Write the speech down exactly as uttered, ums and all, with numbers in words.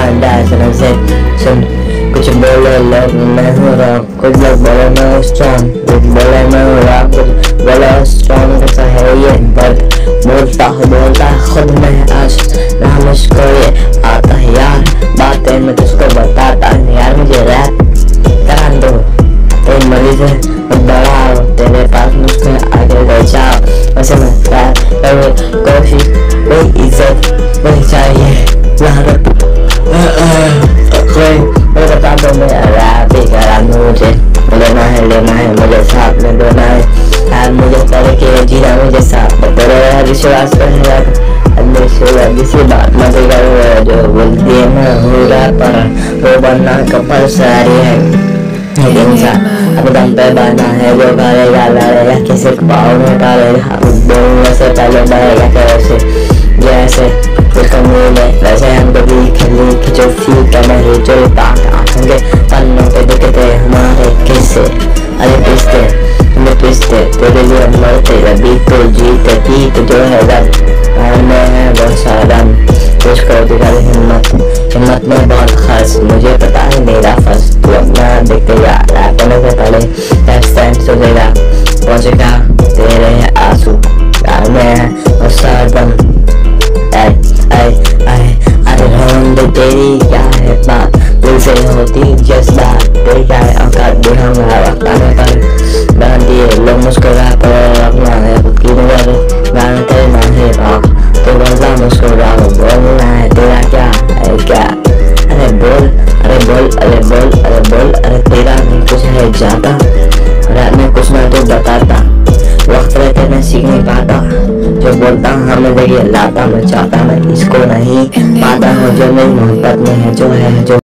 बंदा सुन से सुन कुछ बोले लोग मैं हूँ रॉक, कुछ लोग बोले मैं हूँ स्ट्रॉन्ग, कुछ बोले मैं हूँ रॉक, कुछ बोले स्ट्रॉन्ग कैसा है ये दर्द, बोलता हूँ बोलता खुद में आज ना मुझको ये आता है यार, बातें मैं तुझको बताता हूँ यार, मुझे रैप करा दो तेरी मरीज है बड़ा हो, तेरे पास मुझको आगे ले जाओ, वैसे मैं रैप करूँ कोशिश, कोई इज्जत नहीं चाहिए यार, कोई बता दो मैं रैप ही करा दूँ, मुझे लेना है लेना है मुझे साथ में देना है यार, मुझे करके जीना मुझे साथ में तेरे विश्वास कर किसी बात मत करो जो बोलती है मैं हूँ रैपर, वो बनना कपल सारी है इंसान अब दम पे बना है, वो करेगा लड़ेगा किसी पाँव में डालेगा, बोलने से पहले डरेगा कैसे जैसे उसका मिले वैसे हम कभी लिख जो फीका नहीं जो बात आंखों के पन्नों पे दिखते हमारे किस्से, अरे पिसते हमें पिसते तेरे लिए मरते रबी तो जीते पीत जो है रब में है बहुत सारा तुझको दिखा हिम्मत हिम्मत में बहुत खास, मुझे पता है मेरा फर्स्ट तू अपना देखते जा रैप करने से पहले नेक्स्ट टाइम सोचेगा पहुंचेगा तेरे आंसू यार में है और सादम अरे रोन दे तेरी क्या है बात, दिल से होती जज्बात तेरी क्या है औकात भी हमारा वक्त आने पर बना दिए लोग मुस्कुरा पर अपना है खुद की नजर गाना तेरे ना है रॉक, तो बोलता मुस्कुरा बोलना है तेरा क्या है क्या, अरे बोल अरे बोल अरे बोल अरे बोल अरे तेरा नहीं कुछ है जाता, रैप में कुछ ना तो बताता, वक्त रहते मैं सीख नहीं पाता, जो बोलता हूँ हमें देखिए लाता मैं चाहता मैं इसको नहीं पाता हूँ, जो मेरी मोहब्बत में है जो है जो